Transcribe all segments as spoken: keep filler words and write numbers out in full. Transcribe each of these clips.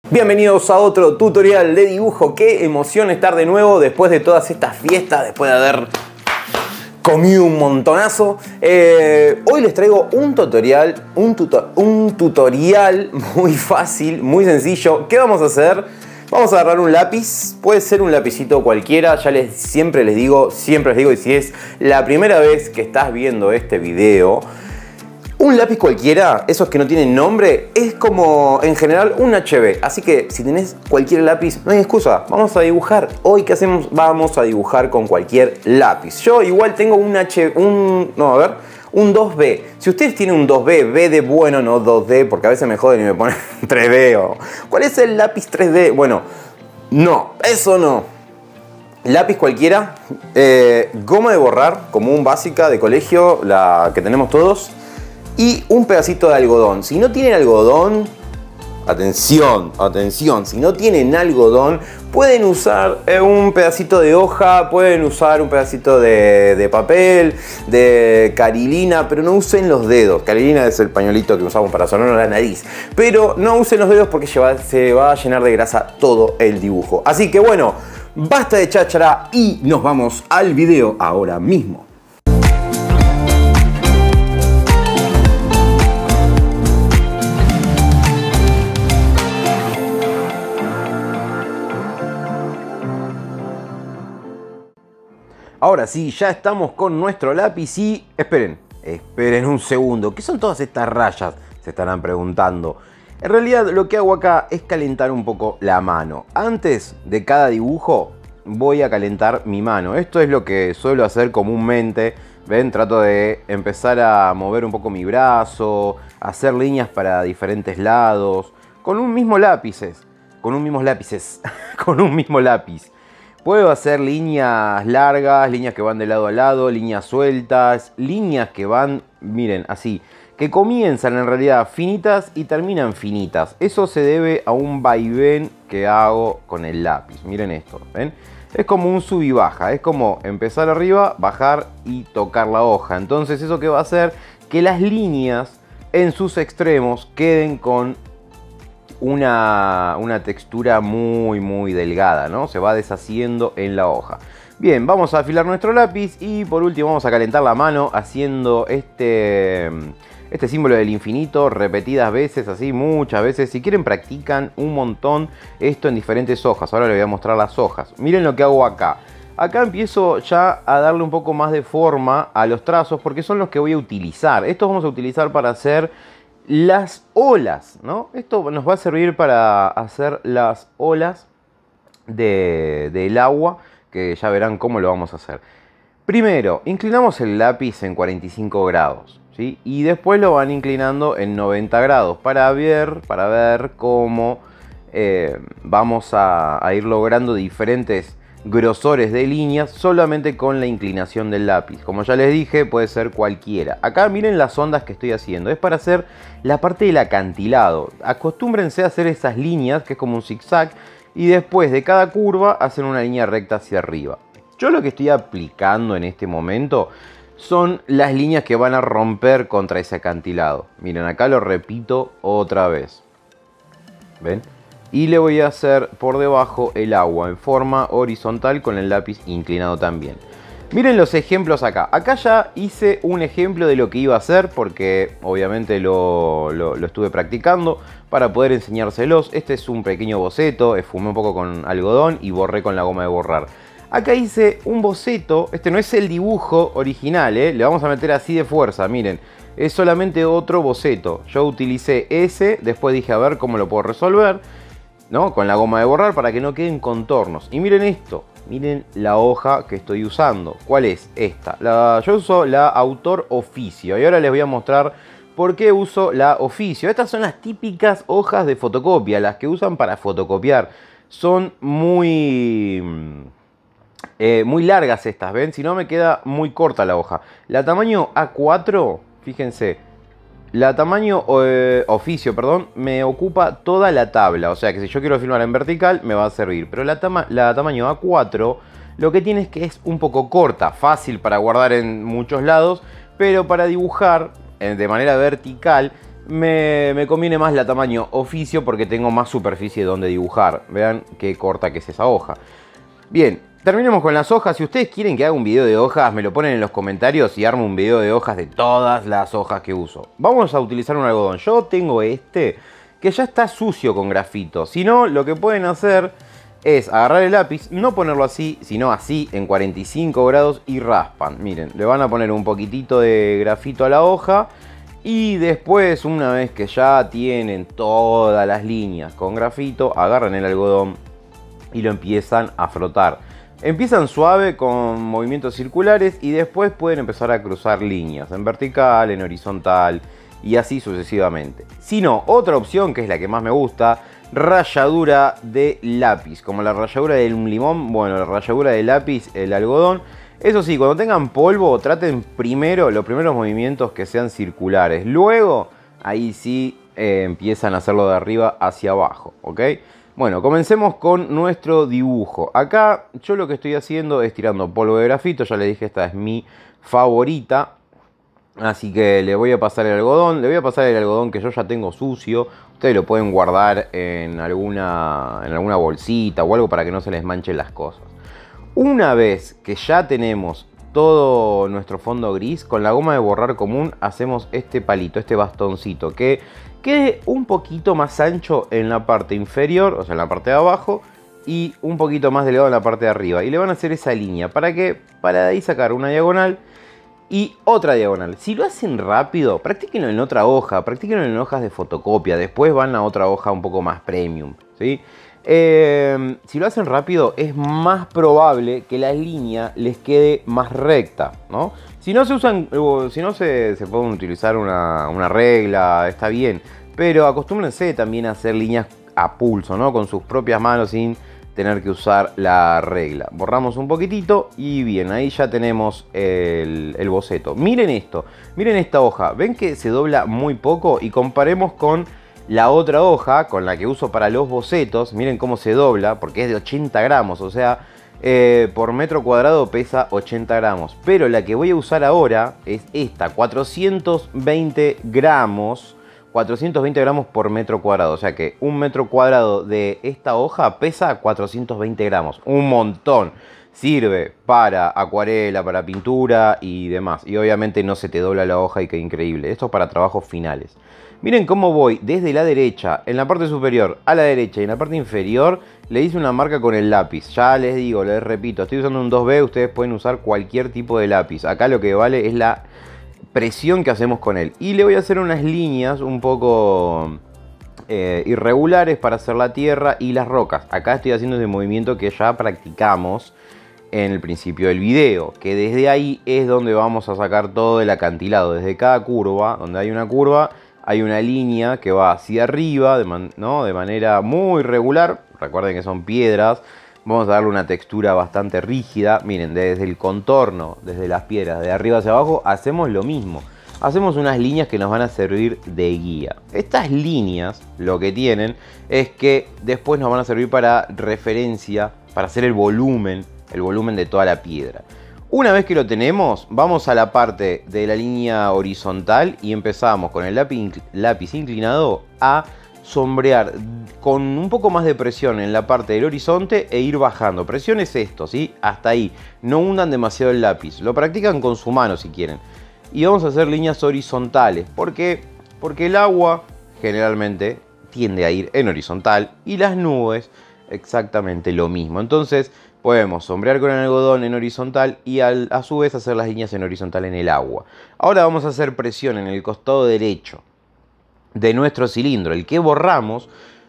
Bienvenidos a otro tutorial de dibujo. Qué emoción estar de nuevo después de todas estas fiestas, después de haber comido un montonazo. Eh, hoy les traigo un tutorial, un, tuto, un tutorial muy fácil, muy sencillo. ¿Qué vamos a hacer? Vamos a agarrar un lápiz, puede ser un lapicito cualquiera, ya les, siempre les digo, siempre les digo, y si es la primera vez que estás viendo este video, un lápiz cualquiera, esos que no tienen nombre, es como en general un H B. Así que si tenés cualquier lápiz, no hay excusa, vamos a dibujar. Hoy, ¿qué hacemos? Vamos a dibujar con cualquier lápiz. Yo igual tengo un H, un, no, a ver, un dos B. Si ustedes tienen un dos B, B de bueno, no dos D, porque a veces me joden y me ponen tres D. O, ¿cuál es el lápiz tres D? Bueno, no, eso no. Lápiz cualquiera, eh, goma de borrar, común básica de colegio, la que tenemos todos. Y un pedacito de algodón. Si no tienen algodón, atención, atención, si no tienen algodón, pueden usar un pedacito de hoja, pueden usar un pedacito de, de papel, de carilina, pero no usen los dedos. Carilina es el pañuelito que usamos para sonarnos la nariz. Pero no usen los dedos porque se va, se va a llenar de grasa todo el dibujo. Así que bueno, basta de cháchara y nos vamos al video ahora mismo. Ahora sí, ya estamos con nuestro lápiz y... Esperen, esperen un segundo. ¿Qué son todas estas rayas? Se estarán preguntando. En realidad lo que hago acá es calentar un poco la mano. Antes de cada dibujo voy a calentar mi mano. Esto es lo que suelo hacer comúnmente. ¿Ven? Trato de empezar a mover un poco mi brazo, hacer líneas para diferentes lados. Con un mismo lápices. Con un mismo lápices. Con un mismo lápiz. Puedo hacer líneas largas, líneas que van de lado a lado, líneas sueltas, líneas que van, miren, así, que comienzan en realidad finitas y terminan finitas. Eso se debe a un vaivén que hago con el lápiz. Miren esto, ¿ven? Es como un sub y baja, es como empezar arriba, bajar y tocar la hoja. Entonces eso que va a hacer que las líneas en sus extremos queden con Una, una textura muy muy delgada, ¿no? Se va deshaciendo en la hoja. Bien, vamos a afilar nuestro lápiz y por último vamos a calentar la mano haciendo este, este símbolo del infinito repetidas veces, así muchas veces. Si quieren practican un montón esto en diferentes hojas. Ahora les voy a mostrar las hojas. Miren lo que hago acá. Acá empiezo ya a darle un poco más de forma a los trazos porque son los que voy a utilizar. Estos vamos a utilizar para hacer las olas, ¿no? Esto nos va a servir para hacer las olas de, del agua, que ya verán cómo lo vamos a hacer. Primero, inclinamos el lápiz en cuarenta y cinco grados, ¿sí? Y después lo van inclinando en noventa grados para ver, para ver cómo eh, vamos a, a ir logrando diferentes grosores de líneas solamente con la inclinación del lápiz. Como ya les dije, puede ser cualquiera. Acá miren las ondas que estoy haciendo. Es para hacer la parte del acantilado. Acostúmbrense a hacer esas líneas, que es como un zigzag, y después de cada curva hacen una línea recta hacia arriba. Yo lo que estoy aplicando en este momento son las líneas que van a romper contra ese acantilado. Miren, acá lo repito otra vez. ¿Ven? Y le voy a hacer por debajo el agua en forma horizontal con el lápiz inclinado también. Miren los ejemplos acá. Acá ya hice un ejemplo de lo que iba a hacer porque obviamente lo, lo, lo estuve practicando para poder enseñárselos. Este es un pequeño boceto, esfumé un poco con algodón y borré con la goma de borrar. Acá hice un boceto, este no es el dibujo original, ¿eh? Le vamos a meter así de fuerza, miren. Es solamente otro boceto. Yo utilicé ese, después dije a ver cómo lo puedo resolver, ¿no? Con la goma de borrar para que no queden contornos. Y miren esto, miren la hoja que estoy usando. ¿Cuál es? Esta. La, yo uso la Autor Oficio y ahora les voy a mostrar por qué uso la Oficio. Estas son las típicas hojas de fotocopia, las que usan para fotocopiar. Son muy... Eh, muy largas estas, ¿ven? Si no me queda muy corta la hoja. La tamaño A cuatro, fíjense, la tamaño eh, oficio, perdón, me ocupa toda la tabla. O sea que si yo quiero filmar en vertical me va a servir. Pero la, tama la tamaño A cuatro lo que tiene es que es un poco corta, fácil para guardar en muchos lados, pero para dibujar eh, de manera vertical me, me conviene más la tamaño oficio porque tengo más superficie donde dibujar. Vean qué corta que es esa hoja. Bien, terminemos con las hojas. Si ustedes quieren que haga un video de hojas, me lo ponen en los comentarios y armo un video de hojas de todas las hojas que uso. Vamos a utilizar un algodón. Yo tengo este que ya está sucio con grafito. Si no, lo que pueden hacer es agarrar el lápiz, no ponerlo así, sino así en cuarenta y cinco grados y raspan. Miren, le van a poner un poquitito de grafito a la hoja y después, una vez que ya tienen todas las líneas con grafito, agarran el algodón y lo empiezan a frotar. Empiezan suave con movimientos circulares y después pueden empezar a cruzar líneas en vertical, en horizontal y así sucesivamente. Si no, otra opción que es la que más me gusta, ralladura de lápiz. Como la ralladura de un limón, bueno, la ralladura de lápiz, el algodón. Eso sí, cuando tengan polvo, traten primero los primeros movimientos que sean circulares. Luego, ahí sí eh, empiezan a hacerlo de arriba hacia abajo, ¿ok? Bueno, comencemos con nuestro dibujo. Acá yo lo que estoy haciendo es tirando polvo de grafito. Ya les dije, esta es mi favorita. Así que le voy a pasar el algodón. Le voy a pasar el algodón que yo ya tengo sucio. Ustedes lo pueden guardar en alguna, en alguna bolsita o algo para que no se les manchen las cosas. Una vez que ya tenemos todo nuestro fondo gris, con la goma de borrar común hacemos este palito, este bastoncito, que quede un poquito más ancho en la parte inferior, o sea en la parte de abajo, y un poquito más delgado en la parte de arriba. Y le van a hacer esa línea, ¿para qué? Para de ahí sacar una diagonal y otra diagonal. Si lo hacen rápido, practíquenlo en otra hoja, practíquenlo en hojas de fotocopia, después van a otra hoja un poco más premium, ¿sí? Eh, si lo hacen rápido, es más probable que la línea les quede más recta, ¿no? Si no se usan, si no se, se pueden utilizar una, una regla, está bien, pero acostúmbrense también a hacer líneas a pulso, ¿no? Con sus propias manos sin tener que usar la regla. Borramos un poquitito y bien, ahí ya tenemos el, el boceto. Miren esto, miren esta hoja, ven que se dobla muy poco y comparemos con la otra hoja, con la que uso para los bocetos. Miren cómo se dobla, porque es de ochenta gramos, o sea, eh, por metro cuadrado pesa ochenta gramos. Pero la que voy a usar ahora es esta, cuatrocientos veinte gramos, cuatrocientos veinte gramos por metro cuadrado. O sea que un metro cuadrado de esta hoja pesa cuatrocientos veinte gramos, un montón. Sirve para acuarela, para pintura y demás. Y obviamente no se te dobla la hoja y queda increíble. Esto es para trabajos finales. Miren cómo voy desde la derecha, en la parte superior a la derecha y en la parte inferior le hice una marca con el lápiz. Ya les digo, les repito, estoy usando un dos B, ustedes pueden usar cualquier tipo de lápiz. Acá lo que vale es la presión que hacemos con él. Y le voy a hacer unas líneas un poco eh, irregulares para hacer la tierra y las rocas. Acá estoy haciendo ese movimiento que ya practicamos en el principio del video, que desde ahí es donde vamos a sacar todo el acantilado. Desde cada curva, donde hay una curva, hay una línea que va hacia arriba, de, man, ¿no? de manera muy regular. Recuerden que son piedras. Vamos a darle una textura bastante rígida. Miren, desde el contorno, desde las piedras, de arriba hacia abajo, hacemos lo mismo. Hacemos unas líneas que nos van a servir de guía. Estas líneas, lo que tienen, es que después nos van a servir para referencia, para hacer el volumen, el volumen de toda la piedra. Una vez que lo tenemos, vamos a la parte de la línea horizontal y empezamos con el lápiz, lápiz inclinado a sombrear con un poco más de presión en la parte del horizonte e ir bajando. Presión es esto, ¿sí? Hasta ahí. No hundan demasiado el lápiz. Lo practican con su mano si quieren. Y vamos a hacer líneas horizontales. ¿Por qué? Porque el agua generalmente tiende a ir en horizontal y las nubes exactamente lo mismo. Entonces podemos sombrear con el algodón en horizontal y al, a su vez hacer las líneas en horizontal en el agua. Ahora vamos a hacer presión en el costado derecho de nuestro cilindro, el que borramos,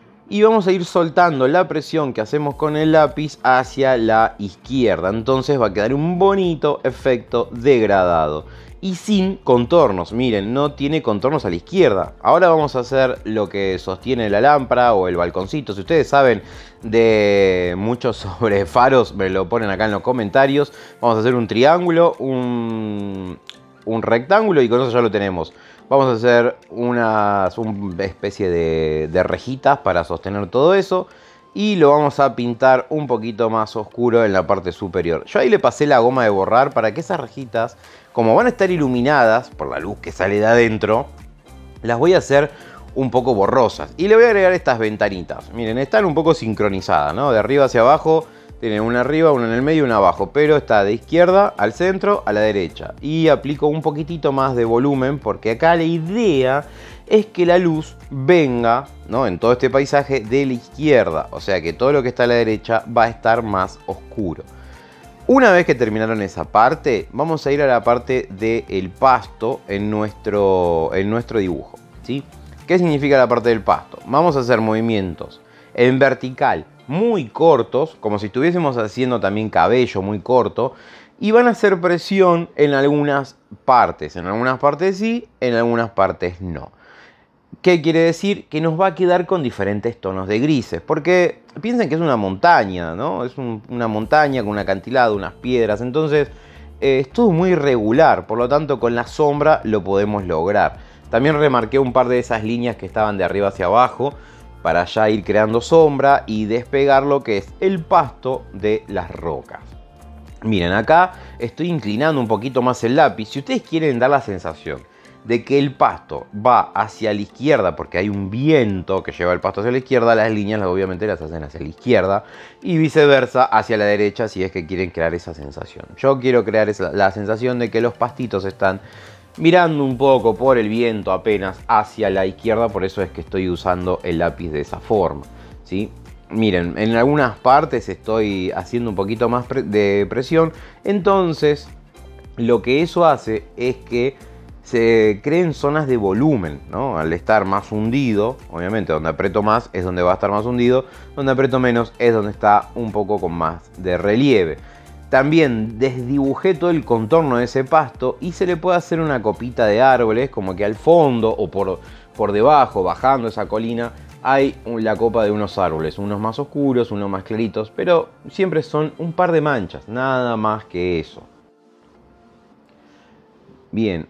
y vamos a ir soltando la presión que hacemos con el lápiz hacia la izquierda. Entonces va a quedar un bonito efecto degradado y sin contornos. Miren, no tiene contornos a la izquierda. Ahora vamos a hacer lo que sostiene la lámpara o el balconcito. Si ustedes saben de mucho sobre faros, me lo ponen acá en los comentarios. Vamos a hacer un triángulo, un, un rectángulo y con eso ya lo tenemos. Vamos a hacer una, una especie de, de rejitas para sostener todo eso. Y lo vamos a pintar un poquito más oscuro en la parte superior. Yo ahí le pasé la goma de borrar para que esas rejitas, como van a estar iluminadas por la luz que sale de adentro, las voy a hacer un poco borrosas. Y le voy a agregar estas ventanitas. Miren, están un poco sincronizadas, ¿no? De arriba hacia abajo. Tienen una arriba, una en el medio y una abajo. Pero está de izquierda al centro, a la derecha. Y aplico un poquitito más de volumen, porque acá la idea es que la luz venga, ¿no?, en todo este paisaje de la izquierda. O sea que todo lo que está a la derecha va a estar más oscuro. Una vez que terminaron esa parte, vamos a ir a la parte del pasto en nuestro, en nuestro dibujo, ¿sí? ¿Qué significa la parte del pasto? Vamos a hacer movimientos en vertical muy cortos, como si estuviésemos haciendo también cabello muy corto, y van a hacer presión en algunas partes. En algunas partes sí, en algunas partes no. ¿Qué quiere decir? Que nos va a quedar con diferentes tonos de grises. Porque piensen que es una montaña, ¿no? Es un, una montaña con un acantilado, unas piedras. Entonces eh, es todo muy irregular. Por lo tanto, con la sombra lo podemos lograr. También remarqué un par de esas líneas que estaban de arriba hacia abajo, para ya ir creando sombra y despegar lo que es el pasto de las rocas. Miren, acá estoy inclinando un poquito más el lápiz. Si ustedes quieren dar la sensación de que el pasto va hacia la izquierda, porque hay un viento que lleva el pasto hacia la izquierda, las líneas obviamente las hacen hacia la izquierda, y viceversa hacia la derecha, si es que quieren crear esa sensación. Yo quiero crear esa, la sensación de que los pastitos están mirando un poco por el viento apenas hacia la izquierda, por eso es que estoy usando el lápiz de esa forma, ¿sí? Miren, en algunas partes estoy haciendo un poquito más de presión, entonces lo que eso hace es que se creen zonas de volumen, ¿no? Al estar más hundido, obviamente donde aprieto más es donde va a estar más hundido, donde aprieto menos es donde está un poco con más de relieve. También desdibujé todo el contorno de ese pasto y se le puede hacer una copita de árboles, como que al fondo o por, por debajo, bajando esa colina, hay la copa de unos árboles, unos más oscuros, unos más claritos, pero siempre son un par de manchas, nada más que eso. Bien,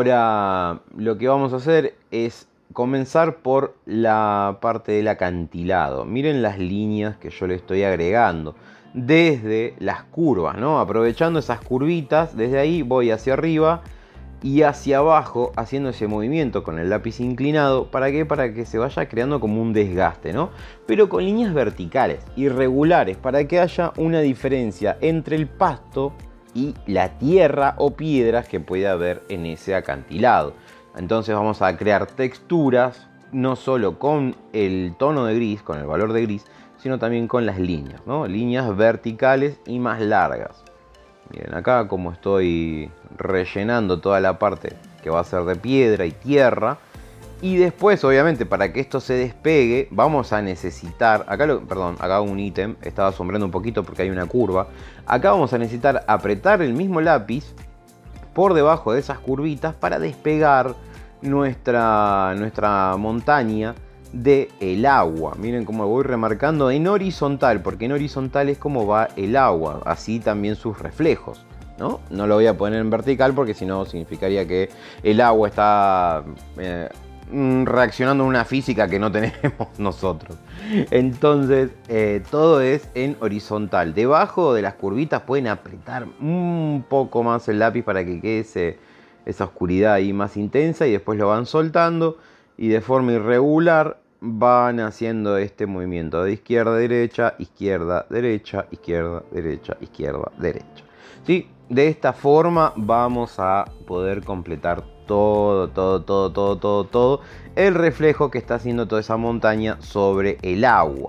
ahora lo que vamos a hacer es comenzar por la parte del acantilado. Miren las líneas que yo le estoy agregando desde las curvas, ¿no? Aprovechando esas curvitas, desde ahí voy hacia arriba y hacia abajo haciendo ese movimiento con el lápiz inclinado. ¿Para qué? Para que se vaya creando como un desgaste, ¿no? Pero con líneas verticales, irregulares, para que haya una diferencia entre el pasto y la tierra o piedras que puede haber en ese acantilado. Entonces vamos a crear texturas, no solo con el tono de gris, con el valor de gris, sino también con las líneas, ¿no? Líneas verticales y más largas. Miren acá como estoy rellenando toda la parte que va a ser de piedra y tierra. Y después, obviamente, para que esto se despegue, vamos a necesitar... Acá, lo, perdón, acá un ítem, estaba sombreando un poquito porque hay una curva. Acá vamos a necesitar apretar el mismo lápiz por debajo de esas curvitas para despegar nuestra, nuestra montaña del agua. Miren cómo voy remarcando en horizontal, porque en horizontal es como va el agua, así también sus reflejos, ¿no? No lo voy a poner en vertical porque si no significaría que el agua está eh, reaccionando a una física que no tenemos nosotros. Entonces eh, todo es en horizontal. Debajo de las curvitas pueden apretar un poco más el lápiz para que quede ese, esa oscuridad ahí más intensa, y después lo van soltando y de forma irregular van haciendo este movimiento de izquierda a derecha, izquierda, derecha, izquierda, derecha, izquierda, derecha. ¿Sí? De esta forma vamos a poder completar todo, todo, todo, todo, todo, todo el reflejo que está haciendo toda esa montaña sobre el agua.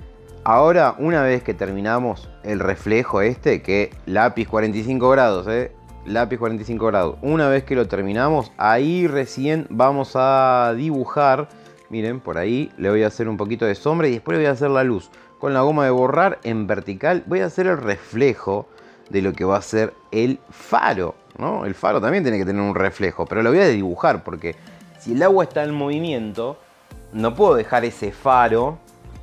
Ahora, una vez que terminamos el reflejo este, que lápiz cuarenta y cinco grados, ¿eh? Lápiz cuarenta y cinco grados. Una vez que lo terminamos, ahí recién vamos a dibujar. Miren, por ahí le voy a hacer un poquito de sombra y después le voy a hacer la luz. Con la goma de borrar en vertical voy a hacer el reflejo de lo que va a ser el faro, ¿no? El faro también tiene que tener un reflejo, pero lo voy a dibujar porque si el agua está en movimiento, no puedo dejar ese faro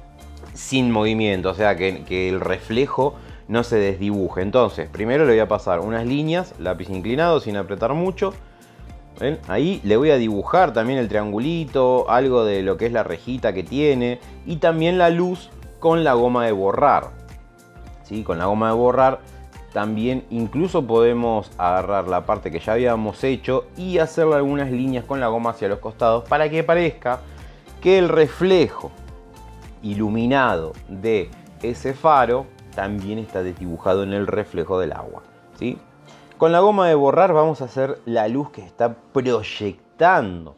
sin movimiento, o sea, que, que el reflejo no se desdibuje. Entonces, primero le voy a pasar unas líneas, lápiz inclinado, sin apretar mucho. ¿Ven? Ahí le voy a dibujar también el triangulito, algo de lo que es la rejita que tiene, y también la luz con la goma de borrar. ¿Sí? Con la goma de borrar también incluso podemos agarrar la parte que ya habíamos hecho y hacerle algunas líneas con la goma hacia los costados para que parezca que el reflejo iluminado de ese faro también está desdibujado en el reflejo del agua, ¿sí? Con la goma de borrar vamos a hacer la luz que está proyectando,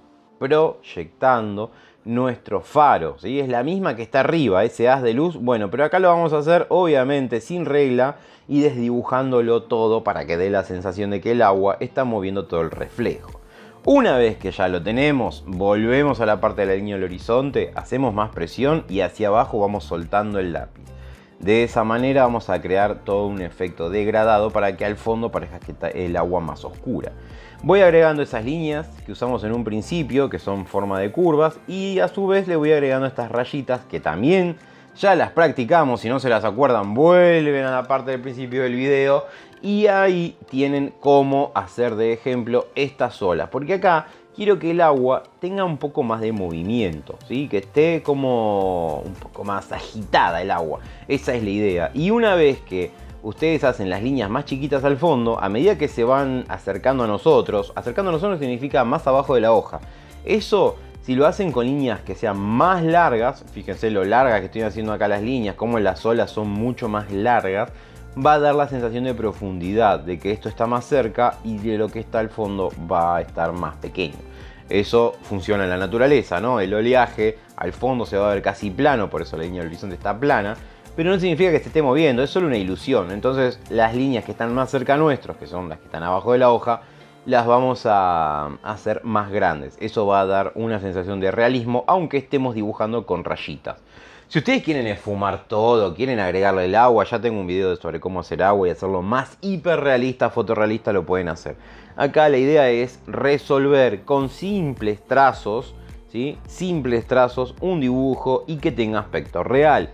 proyectando nuestro faro, ¿sí? Es la misma que está arriba, ese haz de luz. Bueno, pero acá lo vamos a hacer obviamente sin regla y desdibujándolo todo para que dé la sensación de que el agua está moviendo todo el reflejo. Una vez que ya lo tenemos, volvemos a la parte de la línea del horizonte, hacemos más presión y hacia abajo vamos soltando el lápiz. De esa manera vamos a crear todo un efecto degradado para que al fondo parezca que está el agua más oscura. Voy agregando esas líneas que usamos en un principio, que son forma de curvas, y a su vez le voy agregando estas rayitas que también ya las practicamos. Si no se las acuerdan, vuelven a la parte del principio del video y ahí tienen cómo hacer de ejemplo estas olas, porque acá quiero que el agua tenga un poco más de movimiento, ¿sí? Que esté como un poco más agitada el agua. Esa es la idea. Y una vez que ustedes hacen las líneas más chiquitas al fondo, a medida que se van acercando a nosotros, acercando a nosotros significa más abajo de la hoja. Eso, si lo hacen con líneas que sean más largas, fíjense lo largas que estoy haciendo acá las líneas, como las olas son mucho más largas, va a dar la sensación de profundidad, de que esto está más cerca y de lo que está al fondo va a estar más pequeño. Eso funciona en la naturaleza, ¿no? El oleaje al fondo se va a ver casi plano, por eso la línea del horizonte está plana, pero no significa que se esté moviendo, es solo una ilusión. Entonces las líneas que están más cerca nuestros, que son las que están abajo de la hoja, las vamos a hacer más grandes. Eso va a dar una sensación de realismo, aunque estemos dibujando con rayitas. Si ustedes quieren esfumar todo, quieren agregarle el agua, ya tengo un video sobre cómo hacer agua y hacerlo más hiperrealista, fotorrealista, lo pueden hacer. Acá la idea es resolver con simples trazos, ¿sí? Simples trazos, un dibujo y que tenga aspecto real.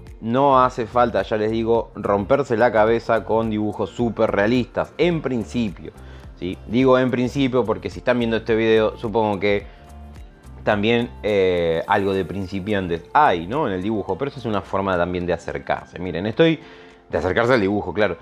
No hace falta, ya les digo, romperse la cabeza con dibujos súper realistas, en principio, ¿sí? Digo en principio porque si están viendo este video, supongo que también eh, algo de principiantes hay, ¿no? En el dibujo, pero eso es una forma también de acercarse. Miren, estoy... de acercarse al dibujo, claro.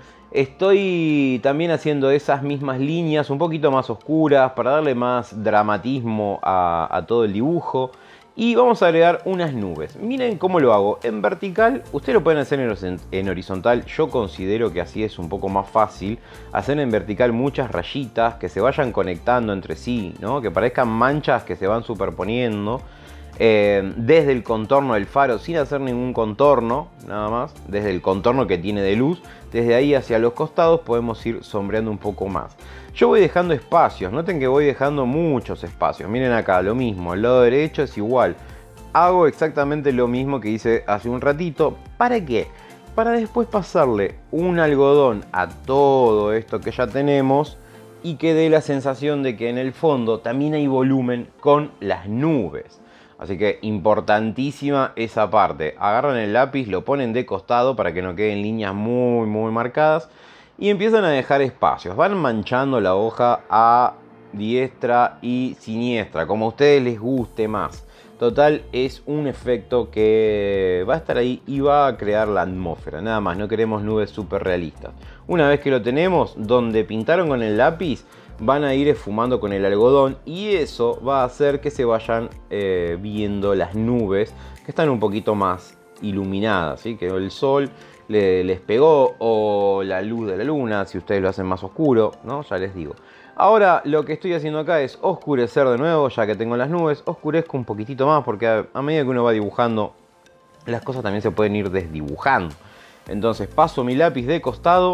Estoy también haciendo esas mismas líneas un poquito más oscuras para darle más dramatismo a, a todo el dibujo. Y vamos a agregar unas nubes. Miren cómo lo hago. En vertical, ustedes lo pueden hacer en, en horizontal. Yo considero que así es un poco más fácil. Hacer en vertical muchas rayitas que se vayan conectando entre sí, ¿no? Que parezcan manchas que se van superponiendo. Eh, desde el contorno del faro, sin hacer ningún contorno, nada más. Desde el contorno que tiene de luz. Desde ahí hacia los costados podemos ir sombreando un poco más. Yo voy dejando espacios, noten que voy dejando muchos espacios. Miren acá, lo mismo, el lado derecho es igual. Hago exactamente lo mismo que hice hace un ratito. ¿Para qué? Para después pasarle un algodón a todo esto que ya tenemos y que dé la sensación de que en el fondo también hay volumen con las nubes. Así que importantísima esa parte. Agarran el lápiz, lo ponen de costado para que no queden líneas muy muy marcadas. Y empiezan a dejar espacios. Van manchando la hoja a diestra y siniestra, como a ustedes les guste más. Total, es un efecto que va a estar ahí y va a crear la atmósfera. Nada más, no queremos nubes súper realistas. Una vez que lo tenemos, donde pintaron con el lápiz, van a ir esfumando con el algodón. Y eso va a hacer que se vayan eh, viendo las nubes que están un poquito más iluminadas, ¿sí? Que el sol les pegó o la luz de la luna, si ustedes lo hacen más oscuro, ¿no? Ya les digo. Ahora lo que estoy haciendo acá es oscurecer de nuevo, ya que tengo las nubes. Oscurezco un poquitito más porque a, a medida que uno va dibujando, las cosas también se pueden ir desdibujando. Entonces paso mi lápiz de costado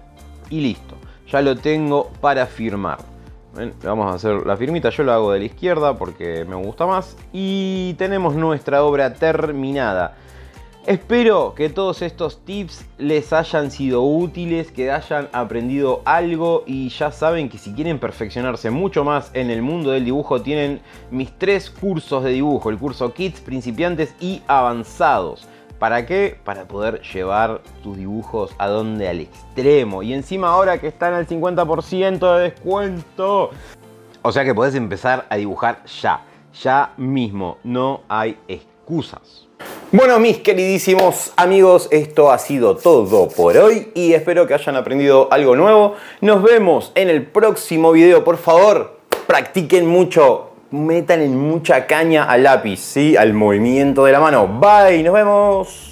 y listo. Ya lo tengo para firmar. ¿Ven? Vamos a hacer la firmita, yo lo hago de la izquierda porque me gusta más. Y tenemos nuestra obra terminada. Espero que todos estos tips les hayan sido útiles, que hayan aprendido algo y ya saben que si quieren perfeccionarse mucho más en el mundo del dibujo tienen mis tres cursos de dibujo, el curso Kids, Principiantes y Avanzados. ¿Para qué? Para poder llevar tus dibujos a donde al extremo y encima ahora que están al cincuenta por ciento de descuento. O sea que podés empezar a dibujar ya, ya mismo, no hay excusas. Bueno, mis queridísimos amigos, esto ha sido todo por hoy y espero que hayan aprendido algo nuevo. Nos vemos en el próximo video. Por favor, practiquen mucho, metan en mucha caña al lápiz, ¿sí? Al movimiento de la mano. Bye, nos vemos.